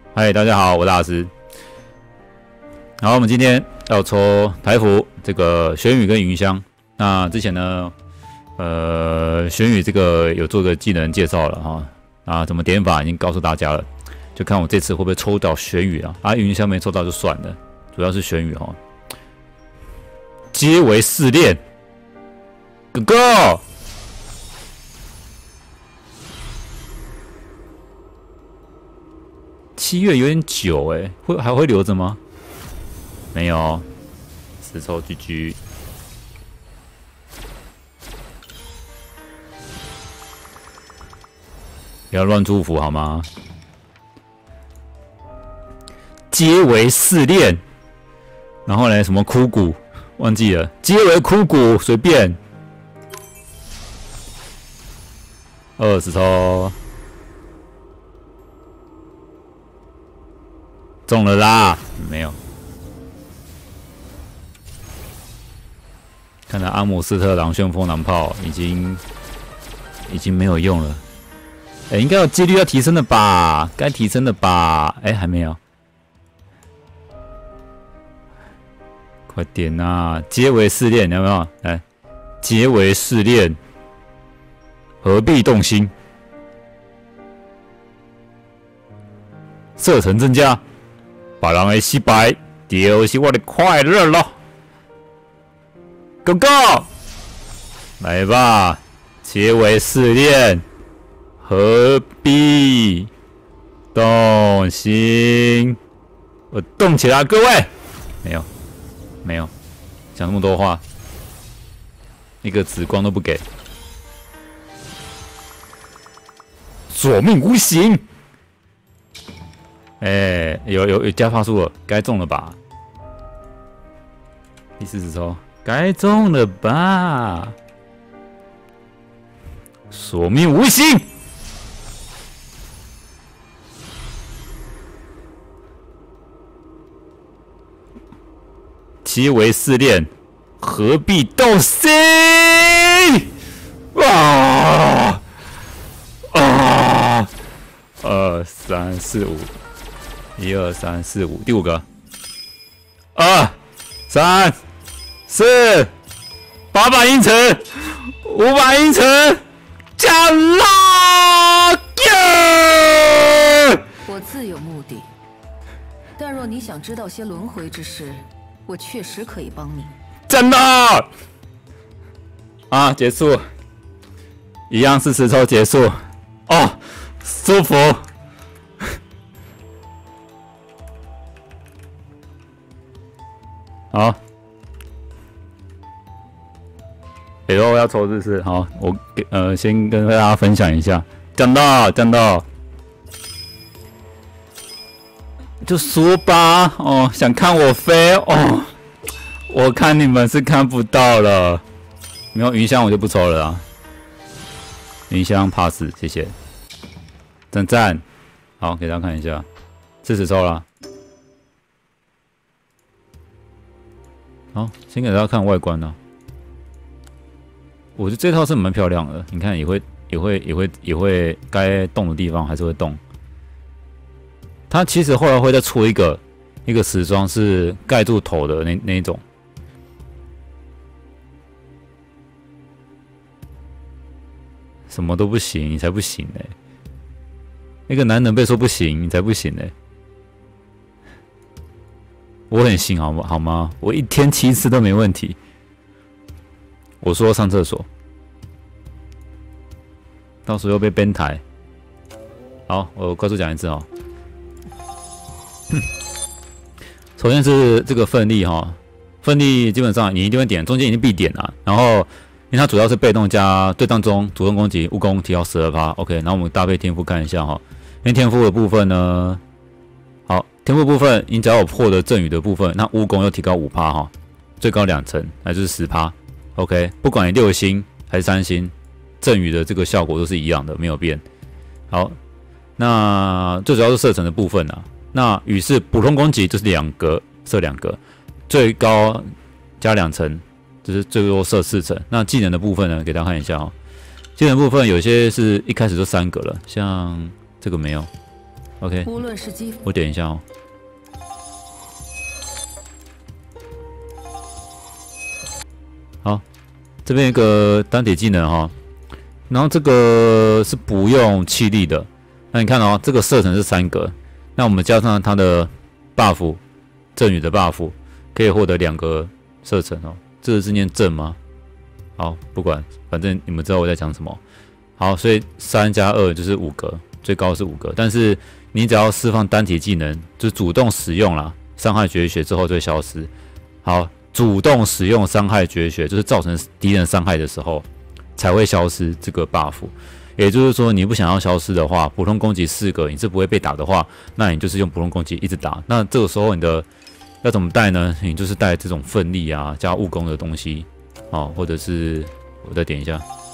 嗨，大家好，我是大师。好，我们今天要抽台服这个玄宇跟云香。那之前呢，玄宇这个有做个技能介绍了哈，啊，怎么点法已经告诉大家了，就看我这次会不会抽到玄宇啊。啊，云香没抽到就算了，主要是玄宇哈。皆为试炼，哥哥。7月有点久哎，还会留着吗？没有，10抽 GG。不要乱祝福好吗？皆为试炼，然后呢，什么枯骨忘记了，皆为枯骨，随便。20抽。中了啦，没有。看来阿姆斯特朗旋风狼炮已经没有用了。应该有几率要提升的吧？该提升的吧？还没有。快点啊！皆为试炼，有没有？来，皆为试炼，何必动心？射程增加。别人的失败，就是我的快乐咯。Go go， 来吧，皆为试炼，何必动心？我动起来，各位。没有，讲那么多话，一个紫光都不给，索命无形。有加发数了，该中了吧？第40抽，该中了吧？索命无形，皆为试炼，何必动心？啊！2、3、4、5。1、2、3、4、5，第5个。2、3、4，800英尺，500英尺，降落！ 我自有目的，但若你想知道些轮回之事，我确实可以帮你。 降落！啊，结束，一样40抽结束。哦，舒服。好，以后要抽是不是？好，我先跟大家分享一下，降到，就说吧，哦，想看我飞哦，我看你们是看不到了，没有云香我就不抽了啊，云香 pass， 谢谢，赞，好，给大家看一下，40抽了。好，先给大家看外观呢。我觉得这套是蛮漂亮的，你看也会该动的地方还是会动。它其实后来会再出一个时装是盖住头的那一种。什么都不行，你才不行嘞！那个男人被说不行，你才不行嘞！我很行好吗？我1天7次都没问题。我说上厕所，到时候又被编台。好，我快速讲一次哦。首先是这个奋力哈，奋力基本上你一定会点，中间一定必点啊。然后因为它主要是被动加对战中主动攻击，误攻提高12%。OK， 然后我们搭配天赋看一下哈，因为天赋的部分呢。天赋部分，你只要有破的阵雨的部分，那巫攻又提高5%哈，最高2成，那就是10%。OK， 不管你6星还是3星，阵雨的这个效果都是一样的，没有变。好，那最主要是射程的部分啊。那雨是普通攻击就是2格射2格，最高加2成，就是最多射4成。那技能的部分呢，给大家看一下哦。技能部分有些是一开始就3格了，像这个没有。 OK， 无论是肌肤， 我点一下哦。好，这边有一个单体技能哈，然后这个是不用气力的。那你看哦，这个射程是3格，那我们加上它的 buff， 阵雨的 buff， 可以获得2个射程哦。这个是念阵吗？好，不管，反正你们知道我在讲什么。好，所以3加2就是5格，最高是5格，但是你只要释放单体技能，就主动使用啦，伤害绝学之后就会消失。好，主动使用伤害绝学，就是造成敌人伤害的时候才会消失这个 buff。也就是说，你不想要消失的话，普通攻击4个你是不会被打的话，那你就是用普通攻击一直打。那这个时候你的要怎么带呢？你就是带这种奋力啊加务工的东西，哦，或者是我再点一下。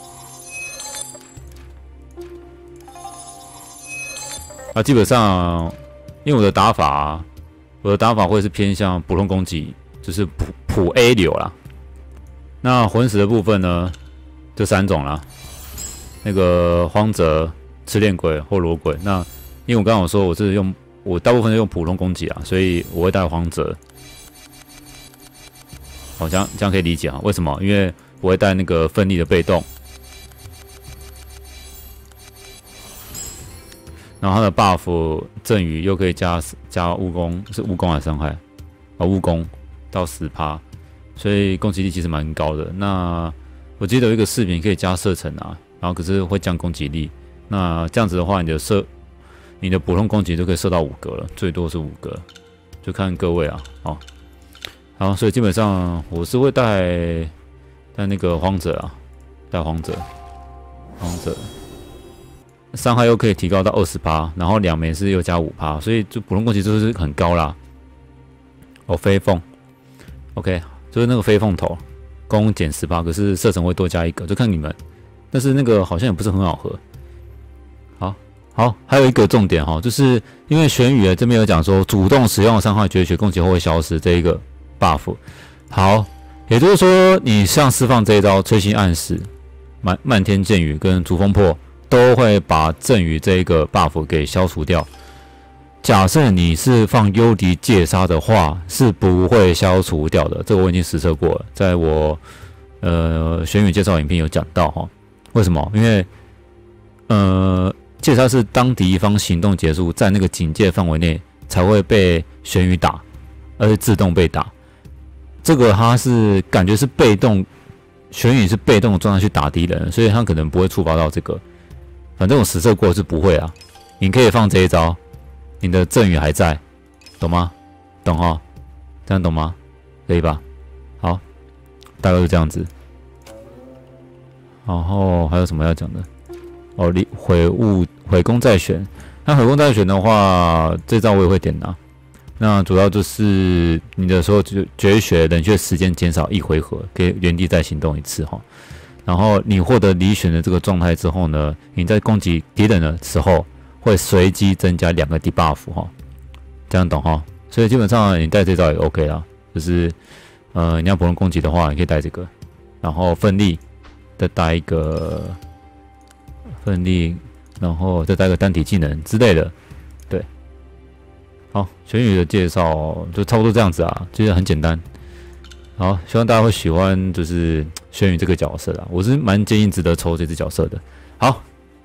基本上，因为我的打法会是偏向普通攻击，就是普 A 流啦。那魂石的部分呢，就3种啦，那个荒泽、赤练鬼或裸鬼。那因为我刚刚有说我大部分是用普通攻击啊，所以我会带荒泽。好，这样可以理解啊？为什么？因为我会带那个奋力的被动。然后它的 buff 阵雨又可以加蜈蚣，是蜈蚣还是伤害？蜈蚣到10%，所以攻击力其实蛮高的。那我记得有一个饰品可以加射程啊，然后可是会降攻击力。那这样子的话，你的普通攻击就可以射到5格了，最多是5格，就看各位啊。好，所以基本上我是会带那个荒者啊，带荒者。伤害又可以提高到20%，然后2枚是又加5%，所以就普通攻击就是很高啦。飞凤 ，OK， 就是那个飞凤头，攻减10%，可是射程会多加1个，就看你们。但是那个好像也不是很好喝。好，还有一个重点哈，就是因为玄宇这边有讲说，主动使用伤害绝学攻击后会消失这一个 buff。好，也就是说你像释放这一招摧心暗示、漫天剑雨跟逐风破。都会把阵雨这一个 buff 给消除掉。假设你是放幽敌戒杀的话，是不会消除掉的。这个我已经实测过了，在我玄宇介绍影片有讲到哈。为什么？因为戒杀是当敌方行动结束，在那个警戒范围内才会被玄宇打，而且自动被打。这个它是感觉是被动，玄宇是被动的状态去打敌人，所以他可能不会触发到这个。反正我实测过是不会啊，你可以放这一招，你的阵雨还在，懂吗？懂哈？这样懂吗？可以吧？好，大概是这样子。然后还有什么要讲的？毁攻再选。那毁攻再选的话，这招我也会点的。那主要就是你的时候绝学冷却时间减少1回合，可以原地再行动1次哈。然后你获得离选的这个状态之后呢，你在攻击敌人的时候会随机增加2个 debuff 哈，这样懂哈？所以基本上你带这招也 OK 啦，就是你要普通攻击的话，你可以带这个，然后奋力再带一个奋力，然后再带一个单体技能之类的，对。好，玄宇的介绍就差不多这样子啊，其实很简单。好，希望大家会喜欢，就是玄宇这个角色啦，我是蛮建议值得抽这只角色的。好，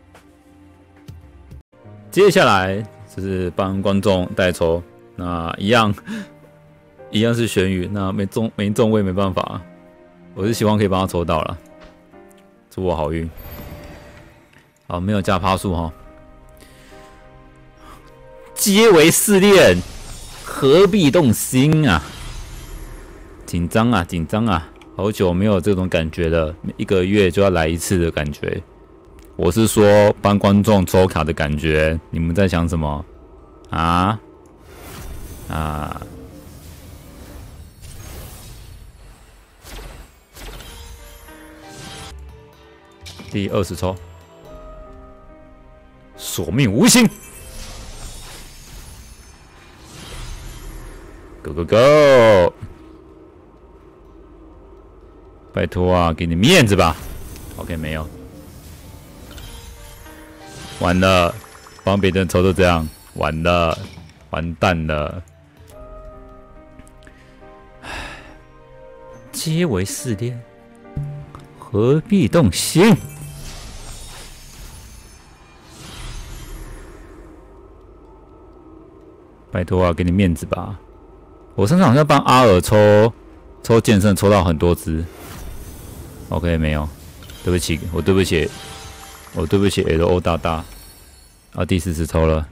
接下来就是帮观众代抽，那一样是玄宇，那没中我也没办法，我是希望可以帮他抽到啦，祝我好运。好，没有加趴数哈，皆为试炼，何必动心啊？紧张啊！好久没有这种感觉了，1个月就要来1次的感觉。我是说帮观众抽卡的感觉，你们在想什么？第20抽，索命无形 ，Go Go Go！拜托啊，给你面子吧。OK， 没有，完了，帮别人抽都这样， 完了，完蛋了。皆为试炼，何必动心？拜托啊，给你面子吧！我身上好像帮阿尔抽剑圣，抽到很多只。OK， 没有，对不起，我对不起 LO 大大。啊，第4次抽了。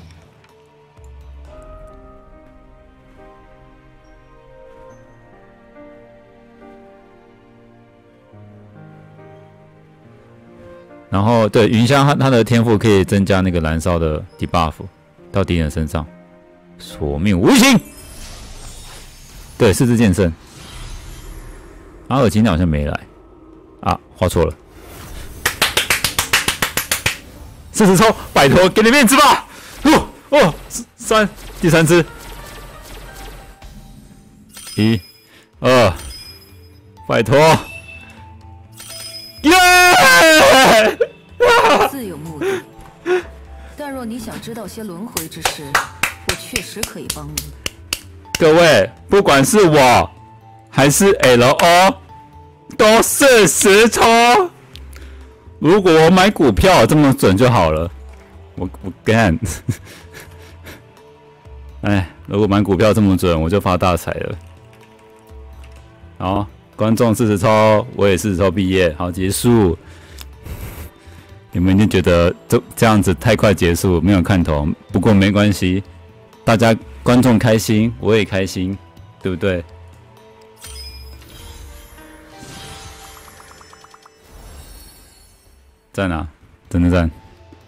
然后对云香它的天赋可以增加那个燃烧的 debuff 到敌人身上，索命无情。对，4只剑圣，阿尔今天好像没来啊，画错了。40抽，拜托给你面子吧！第3只，1、2，拜托！耶！ 自有目的，但若你想知道些轮回之事，我确实可以帮你。 各位，不管是我还是 LO， 都40抽。如果我买股票这么准就好了，我干。哎，如果买股票这么准，我就发大财了。好，观众40抽，我也40抽毕业，好结束。你们一定觉得这样子太快结束，没有看头。不过没关系，大家观众开心，我也开心，对不对？赞啊，真的赞！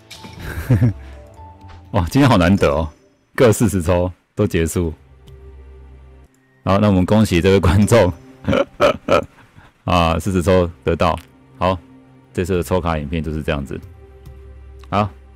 哇，今天好难得哦，各40抽都结束。好，那我们恭喜这位观众啊，40抽得到。好，这次的抽卡影片就是这样子。好，